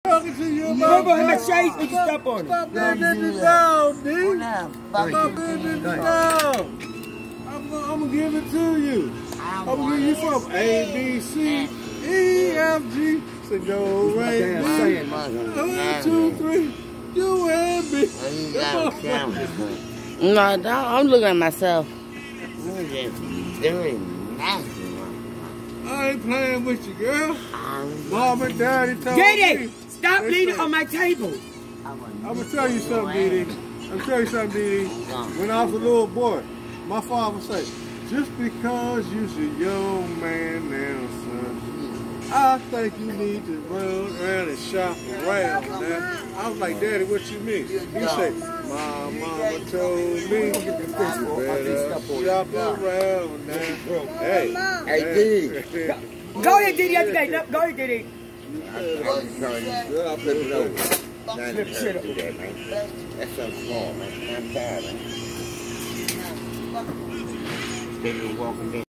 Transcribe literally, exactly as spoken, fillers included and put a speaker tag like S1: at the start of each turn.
S1: talking to you about.
S2: Go over him and shades and you step on him.
S1: Stop being in the dog, D. Stop being in the dog. I'm gonna give it to you. I'm gonna give you from A, B, C, E, F, G. So go right there. One, two, three. You and me.
S3: No, no, I'm looking at myself.
S1: I ain't playing with you, girl. Mom and Daddy told
S2: Diddy,
S1: me.
S2: stop leaning on my table.
S1: I'm gonna tell you something, Didi. I'm gonna tell you something, Didi. When I was a little boy, my father would say, just because you're a young man now, son, I think you need to run around and shop around now. I was like, Daddy, what you mean? He said, my mama told me you better shop around now. Hey,
S4: Hey, Didi.
S2: Go ahead, Diddy, after that. Go ahead, Diddy.
S4: I'll flip it over. Flip shit up. That's so small, man. I'm bad, man. Walking